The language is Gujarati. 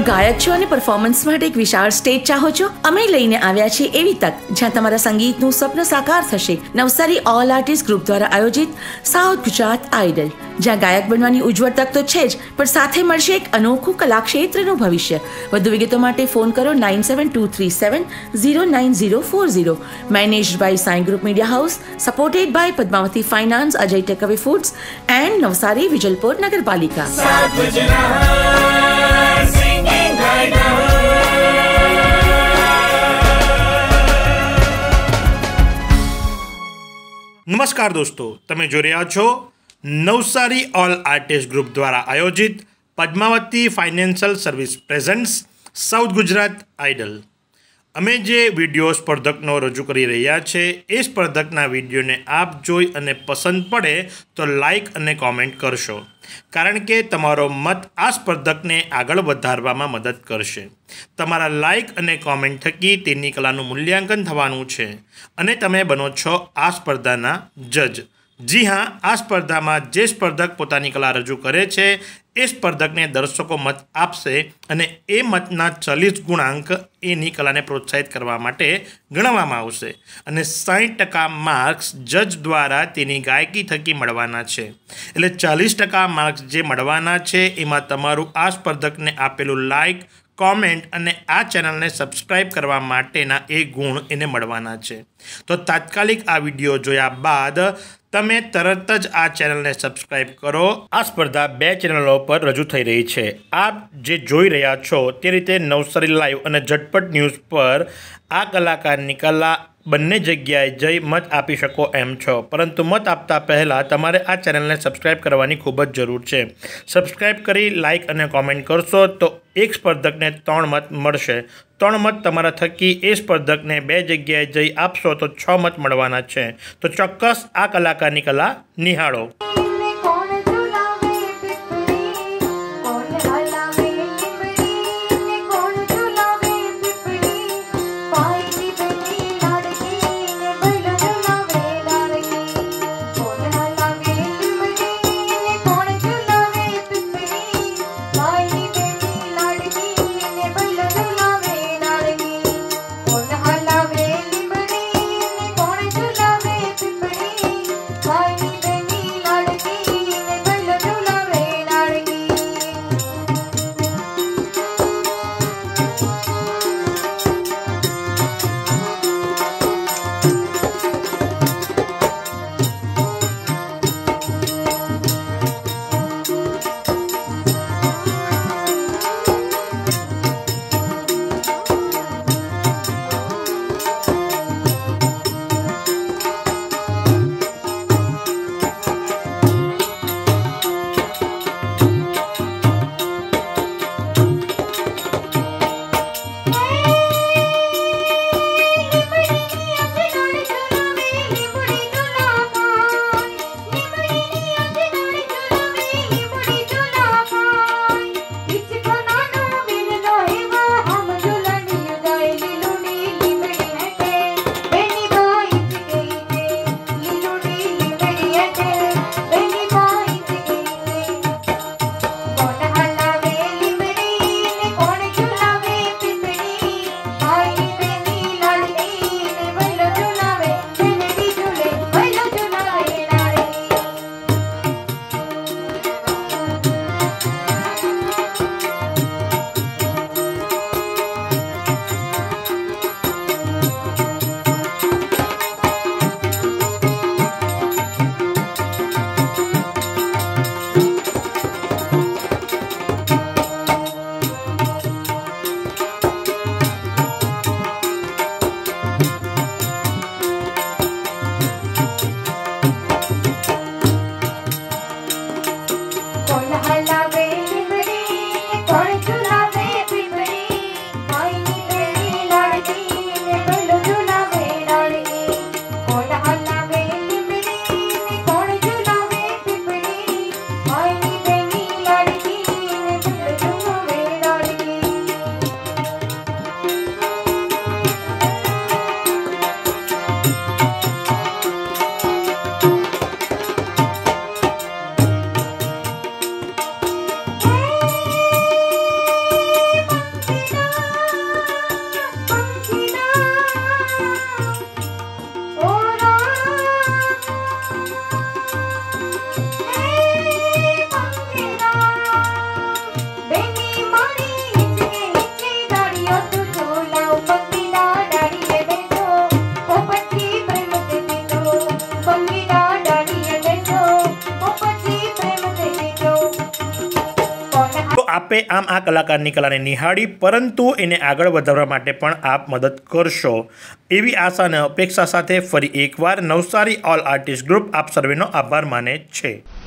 આપ ગાયક છો અને પરફોર્મન્સ માટે એક વિશાળ સ્ટેજ ચાહો છો? અમે લઈને આવ્યા છીએ એવી તક જ્યાં તમારા સંગીતનું સ્વપ્ન સાકાર થશે. નવસારી ઓલ આર્ટિસ્ટ ગ્રુપ દ્વારા આયોજિત સાઉથ ગુજરાત આઇડલ, જ્યાં ગાયક બનવાની ઉજ્જવળ તક તો છે જ, પણ સાથે મળશે એક અનોખું કલાક્ષેત્રનું ભવિષ્ય. વધુ વિગતો માટે ફોન કરો 9723709040. Managed by group media house, supported by Padmavati finance, Ajay takeaway foods and Navsari Vijalpor નગરપાલિકા. નમસ્કાર દોસ્તો, તમે જોઈ રહ્યા છો નવસારી ઓલ આર્ટિસ્ટ ગ્રુપ દ્વારા આયોજિત Padmavati financial service presents south Gujarat idol. અમે જે વિડીયો સ્પર્ધકનો રજૂ કરી રહ્યા છે એ સ્પર્ધકના વિડીયોને આપ જોઈ અને પસંદ પડે તો લાઇક અને કોમેન્ટ કરશો, કારણ કે તમારો મત આ સ્પર્ધકને આગળ વધારવામાં મદદ કરશે. તમારા લાઇક અને કોમેન્ટ થકી તેની કલાનું મૂલ્યાંકન થવાનું છે અને તમે બનો છો આ સ્પર્ધાના જજ. જી હા, આ સ્પર્ધામાં જે સ્પર્ધક પોતાની કલા રજૂ કરે છે એ સ્પર્ધકને દર્શકો મત આપશે અને એ મતના 40 ગુણાંક એની કલાને પ્રોત્સાહિત કરવા માટે ગણવામાં આવશે અને 60% માર્ક્સ જજ દ્વારા તેની ગાયકી થકી મળવાના છે. એટલે 40% માર્ક્સ જે મળવાના છે એમાં તમારું આ સ્પર્ધકને આપેલું લાઇક, કોમેન્ટ અને આ ચેનલને સબસ્ક્રાઈબ કરવા માટેના એ ગુણ એને મળવાના છે. તો તાત્કાલિક આ વિડીયો જોયા બાદ તમે તરત જ આ ચેનલને સબસ્ક્રાઈબ કરો. આ સ્પર્ધા 2 ચેનલો પર રજૂ થઈ રહી છે. આપ જે જોઈ રહ્યા છો તે રીતે નવસારી લાઈવ અને ઝટપટ ન્યૂઝ પર આ કલાકારની કલા બંને જગ્યાએ જઈ મત આપી શકો એમ છો, પરંતુ મત આપતા પહેલાં તમારે આ ચેનલને સબસ્ક્રાઈબ કરવાની ખૂબ જ જરૂર છે. સબસ્ક્રાઈબ કરી લાઇક અને કોમેન્ટ કરશો તો એક સ્પર્ધકને 3 મત મળશે. 3 મત તમારા થકી એ સ્પર્ધકને 2 જગ્યાએ જઈ આપશો તો 6 મત મળવાના છે. તો ચોક્કસ આ કલાકારની કલા નિહાળો. આપે આમ આ કલાકારની કલાને નિહાળી પરંતુ એને આગળ વધારવા માટે પણ આપ મદદ કરશો એવી આશા અને અપેક્ષા સાથે ફરી એકવાર નવસારી ઓલ આર્ટિસ્ટ ગ્રુપ આપ સર્વેનો આભાર માને છે।